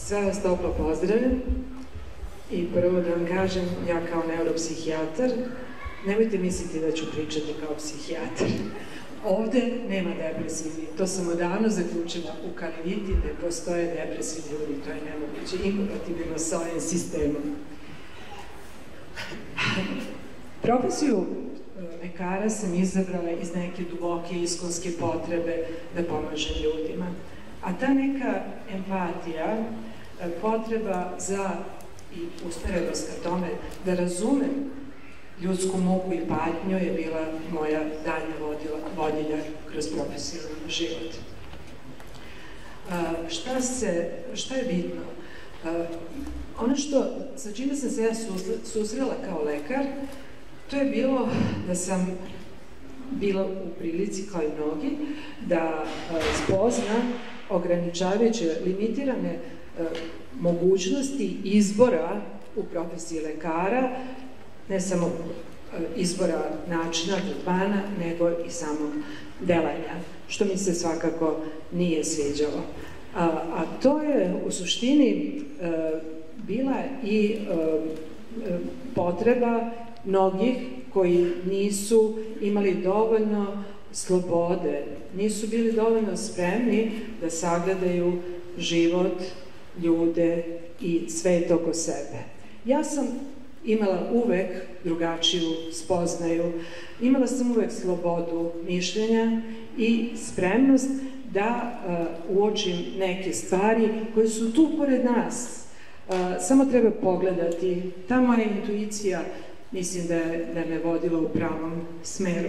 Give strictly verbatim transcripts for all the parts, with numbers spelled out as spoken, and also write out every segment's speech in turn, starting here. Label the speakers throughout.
Speaker 1: Sve vas toplo pozdravljam i prvo da vam kažem, ja kao neuropsihijatar, nemojte misliti da ću pričati kao psihijatar. Ovde nema depresivni, to sam odavno zaključila, u Kaliviti ne postoje depresivni ljudi, to je nemoguće, inkompatibilno sa ovim sistemom. Profesiju lekara sam izabrala iz neke duboke iskonske potrebe da pomažem ljudima. A ta neka empatija, potreba za i usmerenost ka tome da razumem ljudsku muku i patnju je bila moja daljnja vodilja kroz profesionalni život. Šta se, šta je bitno? Ono što, sa čime sam se ja susrela kao lekar, to je bilo da sam bila u prilici, kao i mnogi, da spozna ograničavajuće, limitirane mogućnosti izbora u profesiji lekara, ne samo izbora načina, tretmana, nego i samog delanja, što mi se svakako nije sviđalo. A, a to je u suštini e, bila i e, potreba mnogih koji nisu imali dovoljno slobode, nisu bili dovoljno spremni da sagledaju život, ljude i svet oko sebe. Ja sam imala uvek drugačiju spoznaju, imala sam uvek slobodu mišljenja i spremnost da uh, uočim neke stvari koje su tu pored nas. Uh, samo treba pogledati. Ta moja intuicija, mislim da je, da me vodila u pravom smeru.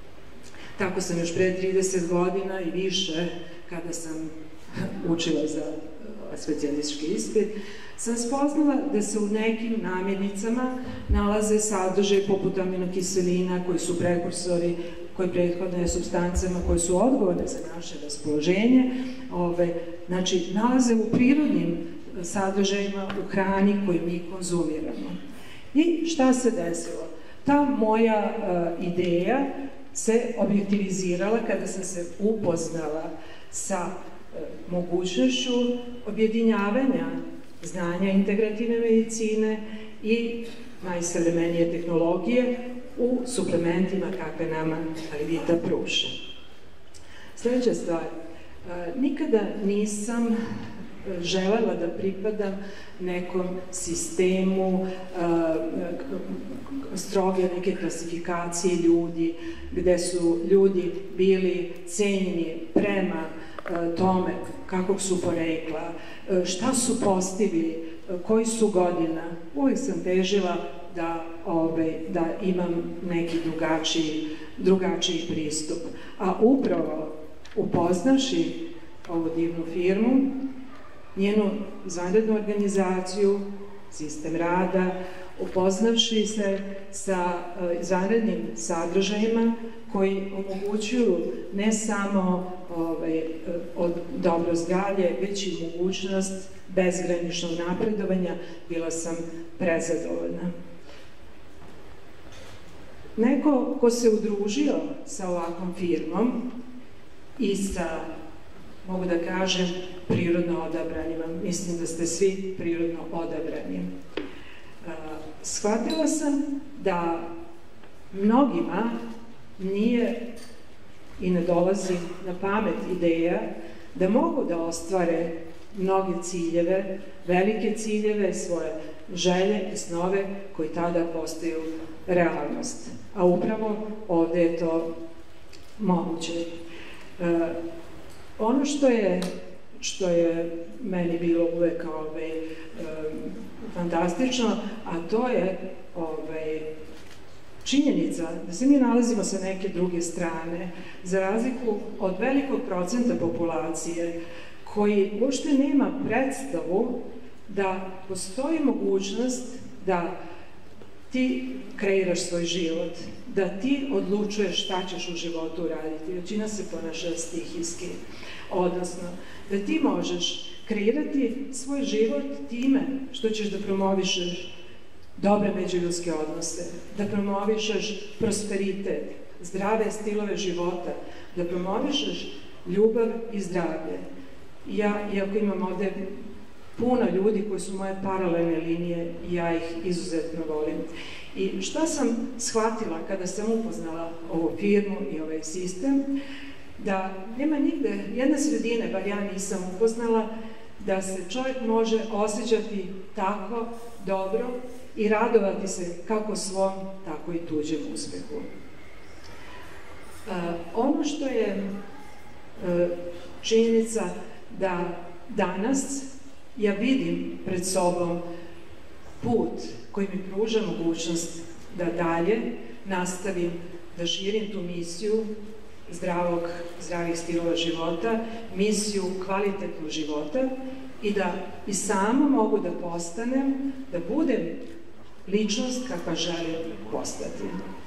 Speaker 1: Tako sam još pre trideset godina i više, kada sam učila za specijalistički ispit, sam spoznala da se u nekim namirnicama nalaze sadržaje poput aminokiselina koji su prekursori, koji prethodne supstancama koje su odgovorne za naše raspoloženje, ove, znači nalaze u prirodnim sadržajima u hrani koju mi konzumiramo. I šta se desilo? Ta moja uh, ideja se objektivizirala kada sam se upoznala sa mogućnošću objedinjavanja znanja integrativne medicine i najsavremenije tehnologije u suplementima kakve nama Kalivita pruža. Sljedeća stvar, nikada nisam želela da pripadam nekom sistemu stroge neke klasifikacije ljudi, gde su ljudi bili cenjeni prema tome kakvog su porekla, šta su postigli, koji su godina. Uvijek sam težila da, ove, da imam neki drugačiji, drugačiji pristup. A upravo upoznavši ovu divnu firmu, njenu izvanrednu organizaciju, sistem rada, upoznavši se sa izvanrednim sadržajima koji omogućuju ne samo ovaj, od dobro zdravlje, već i mogućnost bezgraničnog napredovanja, bila sam prezadovoljna. Neko ko se udružio sa ovakvom firmom i sa, mogu da kažem, prirodno odabranima, mislim da ste svi prirodno odabrani, shvatila sam da mnogima nije i ne dolazi na pamet ideja da mogu da ostvare mnoge ciljeve, velike ciljeve, svoje želje i snove koji tada postaju realnost. A upravo ovde je to moguće. E, ono što je, što je meni bilo uvek ovaj, e, fantastično, a to je ovaj, činjenica da se mi nalazimo sa neke druge strane, za razliku od velikog procenta populacije koji uopšte nema predstavu da postoji mogućnost da ti kreiraš svoj život, da ti odlučuješ šta ćeš u životu uraditi. Većina se ponaša stihijski, odnosno da ti možeš kreirati svoj život time što ćeš da promovišeš dobre međuljudske odnose, da promovišeš prosperitet, zdrave stilove života, da promovišeš ljubav i zdravlje. Ja, iako imam ovde puno ljudi koji su moje paralelne linije i ja ih izuzetno volim. I šta sam shvatila kada sam upoznala ovu firmu i ovaj sistem, da nema nigde, jedne sredine, bar ja nisam upoznala, da se čovjek može osjećati tako dobro i radovati se kako svom, tako i tuđem uspehu. Uh, ono što je uh, činjenica da danas ja vidim pred sobom put koji mi pruža mogućnost da dalje nastavim da širim tu misiju zdravog, zdravih stilova života, misiju kvalitetnog života i da i sama mogu da postanem, da budem ličnost kakva želim postati.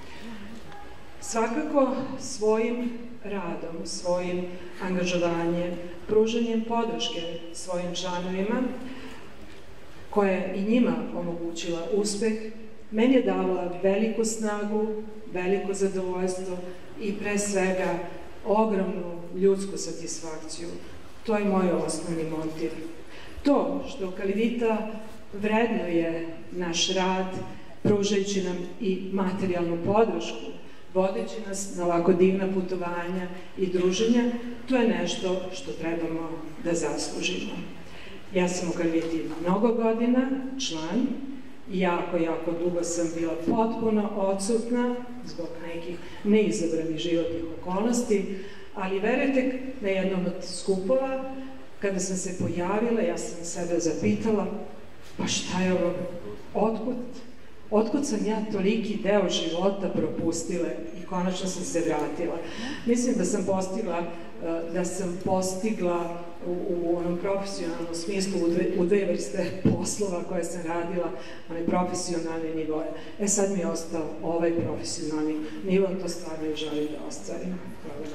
Speaker 1: Svakako svojim radom, svojim angažovanjem, pružanjem podrške svojim članovima, koja je i njima omogućila uspeh, meni je dala veliku snagu, veliko zadovoljstvo i pre svega ogromnu ljudsku satisfakciju. To je moj osnovni motiv. To što Kalivita vrednuje naš rad, pružajući nam i materijalnu podršku, vodeći nas na ovako divna putovanja i druženja, to je nešto što trebamo da zaslužimo. Ja sam u Kaliviti mnogo godina, član, i jako, jako dugo sam bila potpuno odsutna zbog nekih neizabranih životnih okolnosti, ali verujte, na jednom od skupova, kada sam se pojavila, ja sam sebe zapitala, pa šta je ovo, otkud? Otkud sam ja toliki deo života propustila i konačno sam se vratila. Mislim da sam postigla, da sam postigla u, u onom profesionalnom smislu u dve, u dve vrste poslova koje sam radila, one profesionalne nivoje. E sad mi je ostao ovaj profesionalni nivo, to stvarno i želim da ostvarim. Hvala.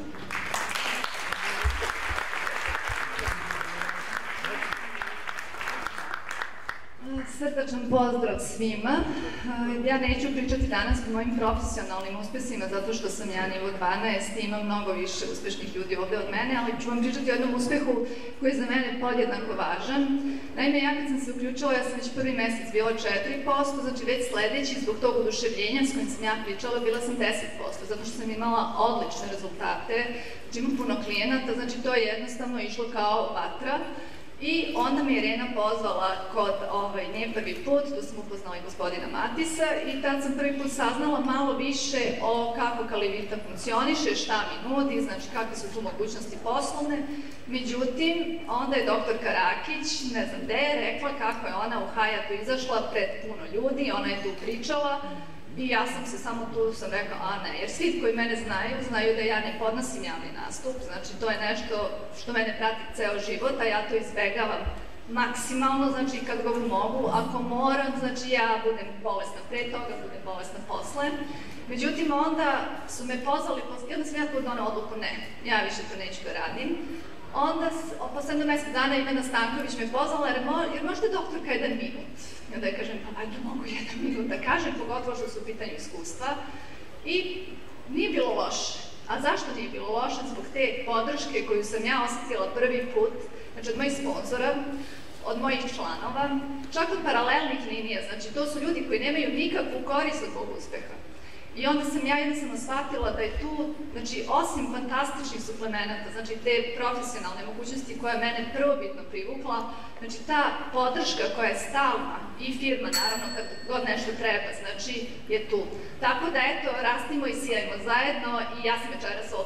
Speaker 2: Srdačan pozdrav svima. Ja neću pričati danas o mojim profesionalnim uspesima zato što sam ja nivo dvanaest i imam mnogo više uspešnih ljudi ovde od mene, ali ću vam pričati o jednom uspehu koji je za mene podjednako važan. Naime, ja kad sam se uključila, ja sam već prvi mesec bila četiri posto, znači već sledeći, zbog tog oduševljenja s kojim sam ja pričala, bila sam deset posto, zato što sam imala odlične rezultate, znači imam puno klijenata, znači to je jednostavno išlo kao vatra. I onda me Irena pozvala kod ovaj, nje prvi put, tu sam upoznala i gospodina Matisa i tad sam prvi put saznala malo više o kako Kalivita funkcioniše, šta mi nudi, znači kakve su tu mogućnosti poslovne. Međutim, onda je doktorka Rakić, ne znam gde je, rekla kako je ona u Hayatu izašla pred puno ljudi, ona je tu pričala. I ja sam se samo tu sam rekla, a ne, jer svi koji mene znaju, znaju da ja ne podnosim javni nastup, znači to je nešto što mene prati ceo život, a ja to izbegavam maksimalno, znači kad god mogu, ako moram, znači ja budem bolesna pre toga, budem bolesna posle. Međutim, onda su me pozvali, i onda sam ja tu donela odluku, ne, ja više to neću da radim. Onda, posle jedno mesec dana Ivana Stanković me pozvala, jer, mo, jer možete doktorka jedan minut. I onda ja kažem, pa valjda mogu jedan minut da kažem, pogotovo što su u pitanju iskustva. I nije bilo loše. A zašto nije bilo loše? Zbog te podrške koju sam ja osetila prvi put, znači od mojih sponzora, od mojih članova, čak od paralelnih linija, znači to su ljudi koji nemaju nikakvu korist od ovog uspeha. I onda sam ja jednostavno shvatila da je tu, znači, osim fantastičnih suplemenata, znači te profesionalne mogućnosti koja je mene prvobitno privukla, znači ta podrška koja je stalna i firma, naravno, kad god nešto treba, znači, je tu. Tako da, eto, rastimo i sijajmo zajedno i ja sam večeras